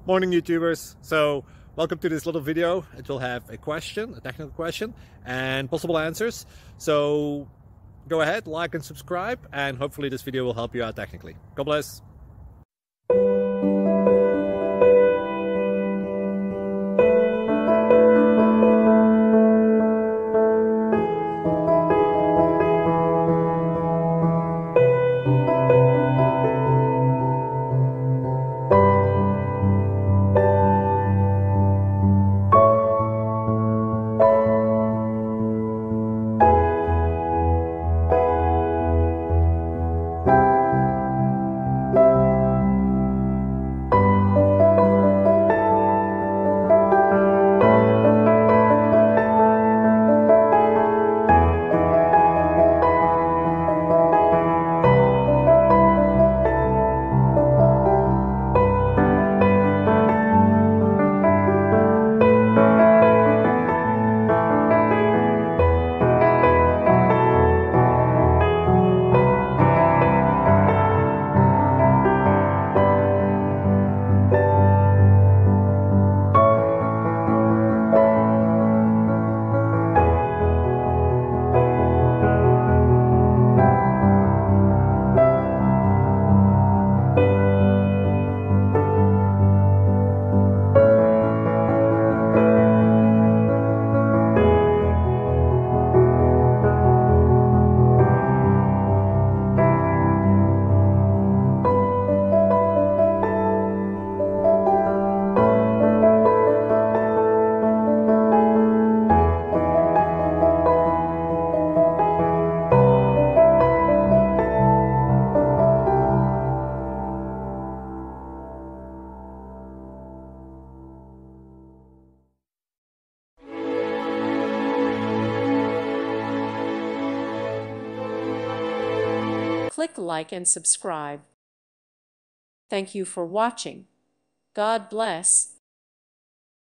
Morning YouTubers. So welcome to this little video. It will have a question, a technical question, and possible answers. So go ahead, like and subscribe, and hopefully this video will help you out technically. God bless. Click like and subscribe. Thank you for watching. God bless.